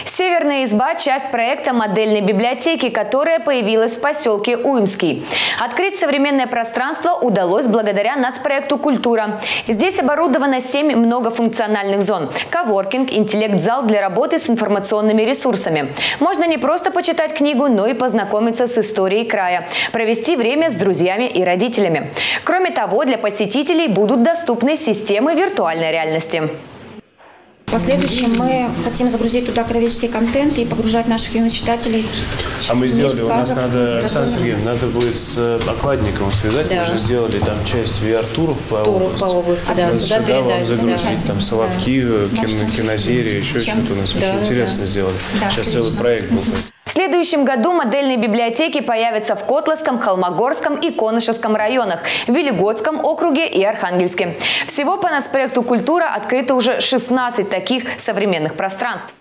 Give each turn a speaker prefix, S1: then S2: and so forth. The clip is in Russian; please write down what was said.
S1: Северная изба – часть проекта модельной библиотеки, которая появилась в поселке Уймский. Открыть современное пространство удалось благодаря нацпроекту «Культура». Здесь оборудовано 7 многофункциональных зон – коворкинг, интеллект-зал для работы с информационными ресурсами. Можно не просто почитать книгу, но и познакомиться с историей края, провести время с друзьями и родителями. Кроме того, для посетителей будут доступны системы виртуальной реальности.
S2: В последующем мы хотим загрузить туда краеведческий контент и погружать наших юных читателей.
S3: А мы сделали, у нас надо, Александр Сергеевич, надо будет с окладником связать, мы уже сделали там часть VR-туров по области.
S1: Да,
S3: сюда передать, загрузить, там Соловки, кинозерии, еще что-то у нас очень интересно сделали. Сейчас целый проект был.
S1: В следующем году модельные библиотеки появятся в Котласском, Холмогорском и Конышевском районах, в Велигодском округе и Архангельске. Всего по нацпроекту «Культура» открыто уже 16 таких современных пространств.